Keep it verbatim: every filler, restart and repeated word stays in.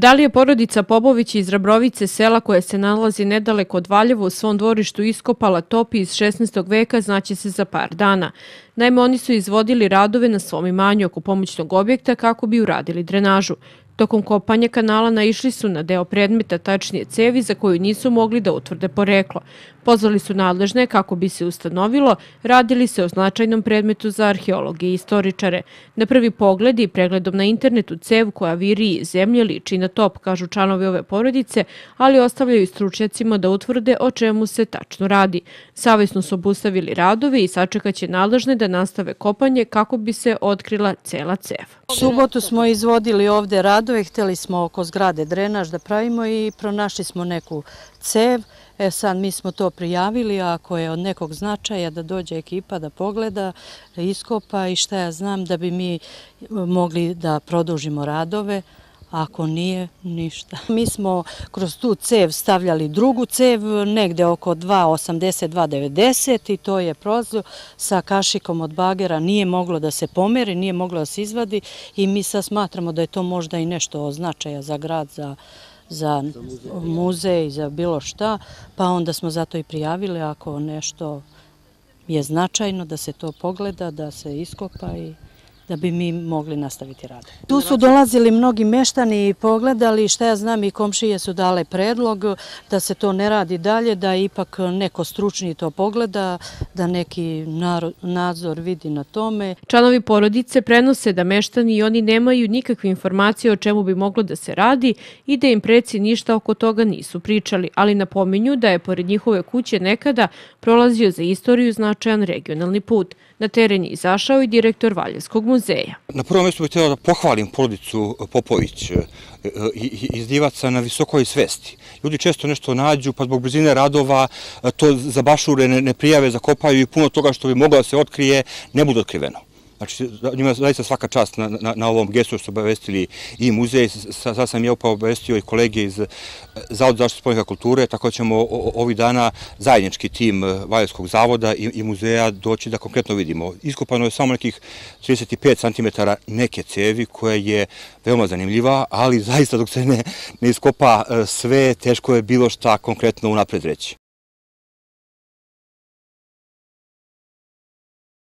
Da li je porodica Popović iz Rabrovice, sela koje se nalazi nedaleko od Valjeva, u svom dvorištu iskopala top iz šesnaestog veka, znaće se za par dana. Naime, oni su izvodili radove na svom imanju oko pomoćnog objekta kako bi uradili drenažu. Tokom kopanja kanala naišli su na deo predmeta, tačnije cevi, za koju nisu mogli da utvrde poreklo. Pozvali su nadležne kako bi se ustanovilo, radili se o značajnom predmetu za arheologe i istoričare. Na prvi pogled i pregledom na internetu cev koja viri iz zemlje liči na top, kažu članovi ove porodice, ali ostavljaju stručnjacima da utvrde o čemu se tačno radi. Savesno su obustavili radove i sačekaće nadležne da nastave kopanje kako bi se otkrila cela cev. U subotu smo izvodili ovde radove, hteli smo oko zgrade drenaž da pravimo i pronašli smo neku cev. E sad mi smo to prijavili, ako je od nekog značaja da dođe ekipa da pogleda, da iskopa i šta ja znam da bi mi mogli da produžimo radove. Ako nije, ništa. Mi smo kroz tu cev stavljali drugu cev, negde oko dva osamdeset do dva devedeset i to je prolazilo sa kašikom od bagera. Nije moglo da se pomeri, nije moglo da se izvadi i mi sad smatramo da je to možda i nešto od značaja za grad, za za muzej, za bilo šta, pa onda smo zato i prijavili ako nešto je značajno da se to pogleda, da se iskopa i da bi mi mogli nastaviti rad. Tu su dolazili mnogi meštani i pogledali, šta ja znam, i komšije su dale predlog da se to ne radi dalje, da ipak neko stručni to pogleda, da neki nadzor vidi na tome. Članovi porodice prenose da meštani i oni nemaju nikakve informacije o čemu bi moglo da se radi i da im preci ništa oko toga nisu pričali, ali napominju da je pored njihove kuće nekada prolazio za istoriju značajan regionalni put. Na teren je izašao i direktor Valjevskog muzeja. Na prvom mjestu bih htio da pohvalim porodicu Popović iz Divaca na visokoj svesti. Ljudi često nešto nađu, pa zbog brzine radova to zabašure, ne prijave, zakopaju i puno toga što bi moglo da se otkrije ne bude otkriveno. Znači, njima zaista svaka čast na, na, na ovom gestu što su obavestili i muzej. Sad sam ja upravo obavestio i kolege iz Zavoda za zaštitu spomenika kulture, tako da ćemo ovih dana zajednički tim Valjevskog zavoda i, i muzeja doći da konkretno vidimo. Iskopano je samo nekih trideset pet centimetara neke cevi koja je veoma zanimljiva, ali zaista dok se ne, ne iskopa sve, teško je bilo šta konkretno unapred reći.